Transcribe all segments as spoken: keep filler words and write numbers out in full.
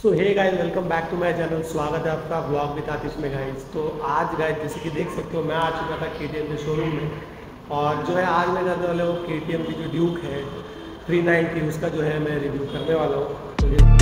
So hey guys, welcome back to my channel. स्वागत है आपका ब्लॉग विद आतिश में गाइस। तो आज गाइस जैसे कि देख सकते हो मैं आ चुका था केटीएम के शोरूम में, और जो है आज मैं करने वाला हूँ केटीएम की जो ड्यूक है थ्री नाइंटी, उसका जो है मैं रिव्यू करने वाला हूँ। तो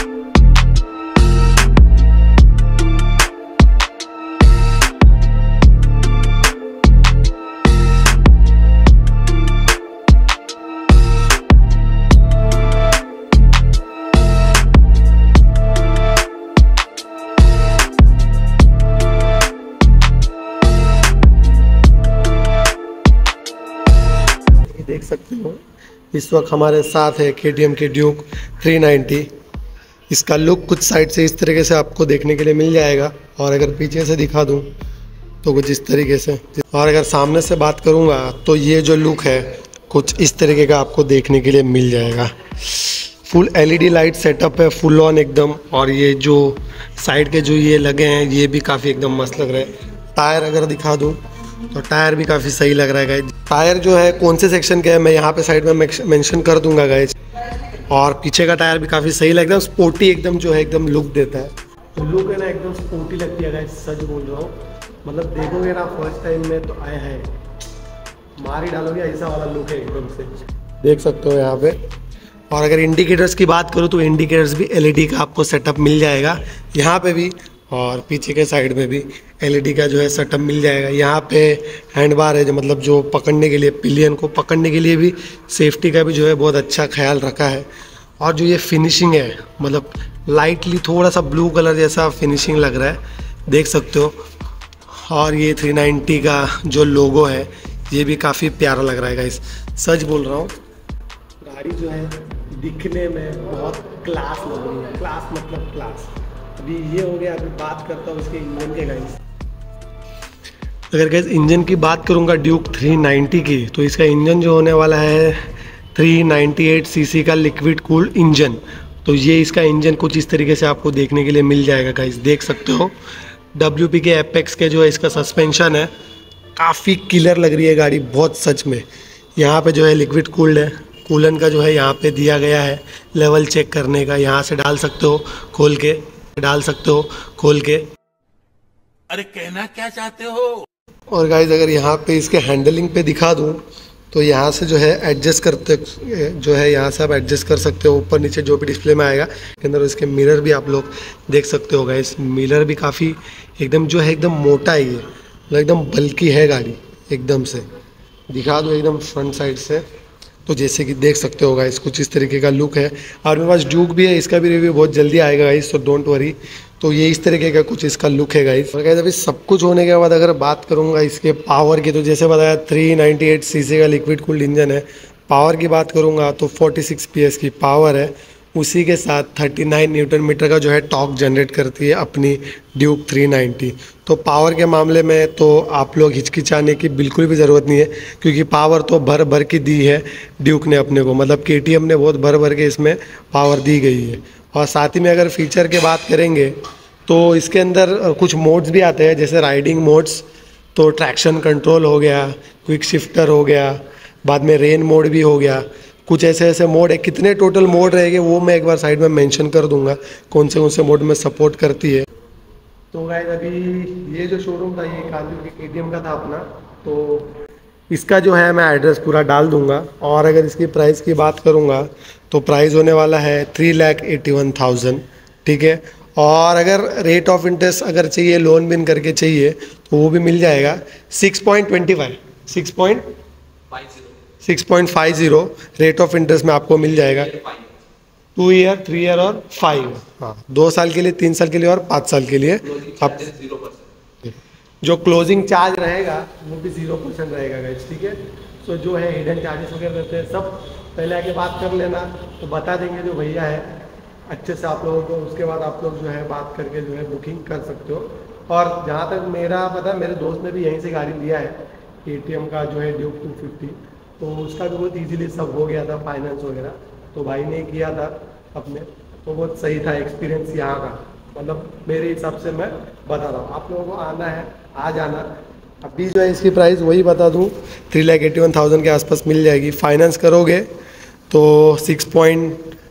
देख सकते हो इस वक्त हमारे साथ है केटीएम की ड्यूक थ्री नाइंटी। इसका लुक कुछ साइड से इस तरीके से आपको देखने के लिए मिल जाएगा, और अगर पीछे से दिखा दूं तो कुछ इस तरीके से, और अगर सामने से बात करूंगा तो ये जो लुक है कुछ इस तरीके का आपको देखने के लिए मिल जाएगा। फुल एलईडी लाइट सेटअप है, फुल ऑन एकदम, और ये जो साइड के जो ये लगे हैं ये भी काफ़ी एकदम मस्त लग रहे हैं। टायर अगर दिखा दूँ तो टायर भी काफ़ी सही लग रहा है गाइज। टायर जो है कौन से सेक्शन के है मैं यहाँ पे साइड में मेंशन कर दूंगा गाइज। और पीछे का टायर भी काफ़ी सही लगता है, स्पोर्टी एकदम जो है एकदम लुक देता है। तो लुक है ना एकदम स्पोर्टी लगती है गाइज, सच बोल रहा हूँ। मतलब देखोगे ना फर्स्ट टाइम में तो आया है मार ही डालोगे, ऐसा वाला लुक है एकदम से, देख सकते हो यहाँ पे। और अगर इंडिकेटर्स की बात करूँ तो इंडिकेटर्स भी एलईडी का आपको सेटअप मिल जाएगा यहाँ पे भी, और पीछे के साइड में भी एलईडी का जो है सेटअप मिल जाएगा। यहाँ पे हैंड बार है, जो मतलब जो पकड़ने के लिए, पिलियन को पकड़ने के लिए भी सेफ्टी का भी जो है बहुत अच्छा ख्याल रखा है। और जो ये फिनिशिंग है मतलब लाइटली थोड़ा सा ब्लू कलर जैसा फिनिशिंग लग रहा है, देख सकते हो। और ये थ्री नाइंटी का जो लोगो है ये भी काफ़ी प्यारा लग रहा है गाइस, सच बोल रहा हूँ। गाड़ी जो है दिखने में बहुत क्लास लग रही है, क्लास मतलब क्लास। अभी ये हो गया, अभी बात करता हूँ इसके इंजन के गाइस। अगर गाइस इंजन की बात करूँगा ड्यूक थ्री नाइंटी की, तो इसका इंजन जो होने वाला है थ्री नाइंटी एट सीसी का लिक्विड कूल्ड इंजन। तो ये इसका इंजन कुछ इस तरीके से आपको देखने के लिए मिल जाएगा गाइस, देख सकते हो। डब्ल्यूपी के एपेक्स के जो है इसका सस्पेंशन है, काफ़ी किलर लग रही है गाड़ी बहुत सच में। यहाँ पे जो है लिक्विड कूल्ड है, कूलन का जो है यहाँ पे दिया गया है लेवल चेक करने का, यहाँ से डाल सकते हो खोल के, डाल सकते हो खोल के। अरे कहना क्या चाहते हो? और गाइज अगर यहाँ पे इसके हैंडलिंग पे दिखा दूँ तो यहाँ से जो है एडजस्ट करते जो है यहाँ से आप एडजस्ट कर सकते हो, ऊपर नीचे जो भी डिस्प्ले में आएगा के अंदर। इसके मिरर भी आप लोग देख सकते हो गाइज, मिरर भी काफ़ी एकदम जो है एकदम मोटा ही है, एकदम बल्कि है गाड़ी एकदम से। दिखा दो एकदम फ्रंट साइड से, तो जैसे कि देख सकते हो गाइस कुछ इस तरीके का लुक है। और मेरे पास ड्यूक भी है, इसका भी रिव्यू बहुत जल्दी आएगा गाइस, तो डोंट वरी। तो ये इस तरीके का कुछ इसका लुक है गाइस। और गाइस अभी सब कुछ होने के बाद अगर बात करूंगा इसके पावर की, तो जैसे बताया थ्री नाइंटी एट सीसी का लिक्विड कूल्ड इंजन है। पावर की बात करूँगा तो फोर्टी सिक्स पीएस की पावर है, उसी के साथ थर्टी नाइन न्यूटन मीटर का जो है टॉर्क जनरेट करती है अपनी ड्यूक थ्री नाइंटी। तो पावर के मामले में तो आप लोग हिचकिचाने की बिल्कुल भी ज़रूरत नहीं है, क्योंकि पावर तो भर भर की दी है ड्यूक ने अपने को, मतलब केटीएम ने बहुत भर भर के इसमें पावर दी गई है। और साथ ही में अगर फीचर की बात करेंगे तो इसके अंदर कुछ मोड्स भी आते हैं, जैसे राइडिंग मोड्स, तो ट्रैक्शन कंट्रोल हो गया, क्विक शिफ्टर हो गया, बाद में रेन मोड भी हो गया। कुछ ऐसे ऐसे मोड है, कितने टोटल मोड रहेंगे वो मैं एक बार साइड में मेंशन कर दूंगा कौन से कौन से मोड में सपोर्ट करती है। तो गाइस अभी ये जो शोरूम था ये काजू के केटीएम का था अपना, तो इसका जो है मैं एड्रेस पूरा डाल दूंगा। और अगर इसकी प्राइस की बात करूंगा तो प्राइस होने वाला है three lakh eighty one thousand, ठीक है। और अगर रेट ऑफ इंटरेस्ट अगर चाहिए, लोन बिन करके चाहिए, तो वो भी मिल जाएगा six point twenty five six point six point five zero rate of interest में आपको मिल जाएगा। टू ईयर, थ्री ईयर और फाइव, हाँ दो साल के लिए, तीन साल के लिए और पाँच साल के लिए। आप जो क्लोजिंग चार्ज रहेगा वो भी जीरो परसेंट रहेगा गाइस, ठीक है। सो जो है हिडन चार्जेस वगैरह रहते हैं सब पहले आके बात कर लेना, तो बता देंगे जो भैया है अच्छे से आप लोगों को। उसके बाद आप लोग जो है बात करके जो है बुकिंग कर सकते हो। और जहाँ तक मेरा पता, मेरे दोस्त ने भी यहीं से गाड़ी लिया है केटीएम का जो है ड्यूक टू फिफ्टी, तो उसका भी बहुत इजीली सब हो गया था फाइनेंस वगैरह, तो भाई ने किया था अपने, तो बहुत सही था एक्सपीरियंस यहाँ का। मतलब मेरे हिसाब से मैं बता रहा हूँ, आप लोगों को आना है आ जाना। अभी जो है इसकी प्राइस वही बता दूँ, three lakh eighty one thousand के आसपास मिल जाएगी। फाइनेंस करोगे तो सिक्स पॉइंट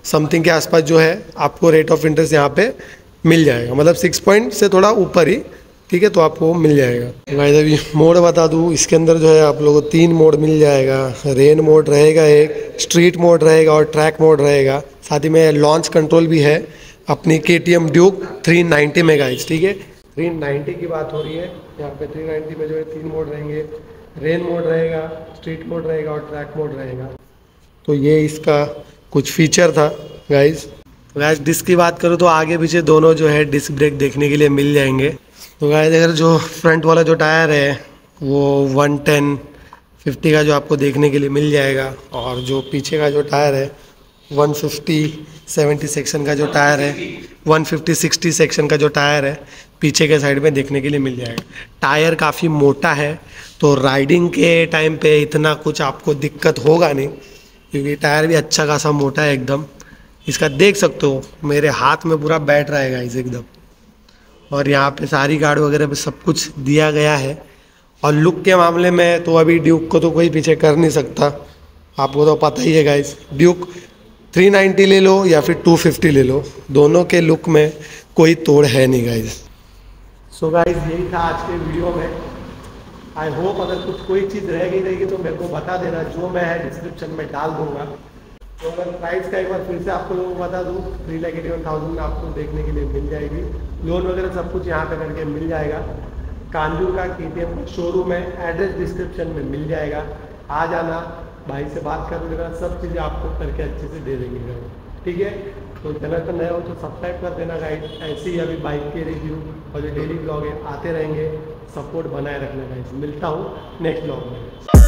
समथिंग के आसपास जो है आपको रेट ऑफ इंटरेस्ट यहाँ पे मिल जाएगा, मतलब सिक्स पॉइंट से थोड़ा ऊपर ही, ठीक है, तो आपको मिल जाएगा। गाइस अभी मोड बता दूँ, इसके अंदर जो है आप लोगों को तीन मोड मिल जाएगा। रेन मोड रहेगा, एक स्ट्रीट मोड रहेगा और ट्रैक मोड रहेगा। साथ ही में लॉन्च कंट्रोल भी है अपनी K T M Duke three ninety में गाइस, ठीक है, थ्री नाइन्टी की बात हो रही है यहाँ पे। थ्री नाइन्टी में जो है तीन मोड रहेंगे, रेन मोड रहेगा, स्ट्रीट मोड रहेगा और ट्रैक मोड रहेगा। तो ये इसका कुछ फीचर था गाइस। गाइस डिस्क की बात करूँ तो आगे पीछे दोनों जो है डिस्क ब्रेक देखने के लिए मिल जाएंगे। तो गाइस अगर जो फ्रंट वाला जो टायर है वो वन टेन फिफ्टी का जो आपको देखने के लिए मिल जाएगा, और जो पीछे का जो टायर है वन फिफ्टी सेवेंटी सेक्शन का जो टायर है, वन फिफ्टी सिक्सटी सेक्शन का जो टायर है पीछे के साइड में देखने के लिए मिल जाएगा। टायर काफ़ी मोटा है तो राइडिंग के टाइम पे इतना कुछ आपको दिक्कत होगा नहीं, क्योंकि टायर भी अच्छा खासा मोटा है एकदम। इसका देख सकते हो मेरे हाथ में पूरा बैठ रहा है इसे एकदम, और यहाँ पे सारी गार्ड वगैरह पे सब कुछ दिया गया है। और लुक के मामले में तो अभी ड्यूक को तो कोई पीछे कर नहीं सकता, आपको तो पता ही है गाइस। ड्यूक थ्री नाइन्टी ले लो या फिर टू फिफ्टी ले लो, दोनों के लुक में कोई तोड़ है नहीं गाइस। सो गाइस यही था आज के वीडियो में। आई होप अगर कुछ कोई चीज़ रह गई रहेगी तो मेरे को बता देना, जो मैं है डिस्क्रिप्शन में डाल दूंगा। तो अगर प्राइस का एक बार फिर से आपको लोगों को बता दूँ, three lakh eighty one thousand में आपको देखने के लिए मिल जाएगी। लोन वगैरह सब कुछ यहाँ पे करके मिल जाएगा। कांजूर का के टी एम का शोरूम है, एड्रेस डिस्क्रिप्शन में मिल जाएगा। आ जाना, भाई से बात कर लेना, सब चीज़ें आपको करके अच्छे से दे देंगे, ठीक है। तो चैनल पर नए हो तो सब्सक्राइब कर देना गाइड। ऐसे ही अभी बाइक के रिव्यू और जो डेली ब्लॉग है आते रहेंगे, सपोर्ट बनाए रखना गाइड। मिलता हूँ नेक्स्ट ब्लॉग में।